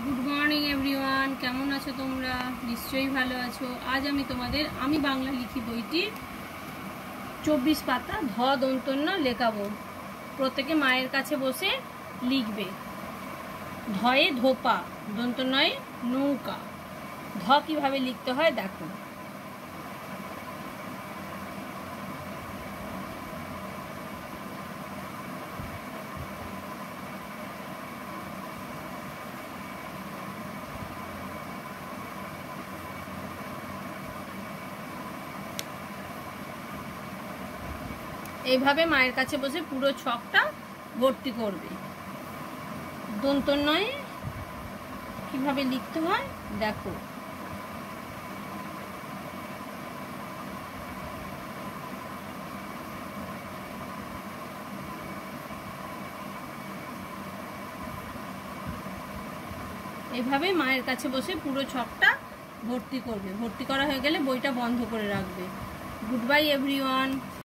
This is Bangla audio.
গুড মর্নিং এভরিওয়ান, কেমন আছো তোমরা? নিশ্চয়ই ভালো আছো। আজ আমি বাংলা লিখি বইটির 24 পাতা ধ দন্তন্য লেখাবো। প্রত্যেকে মায়ের কাছে বসে লিখবে। ধয়ে ধোপা, দন্তন্যয়ে নৌকা। ধ কিভাবে লিখতে হয় দেখো। এইভাবে মায়ের কাছে বসে পুরো ছকটা ভর্তি করবে। দন্তন্যয়ে কিভাবে লিখতে হয় দেখো। এইভাবে মায়ের কাছে বসে পুরো ছকটা ভর্তি করবে। ভর্তি করা হয়ে গেলে বইটা বন্ধ করে রাখবে। Good bye everyone.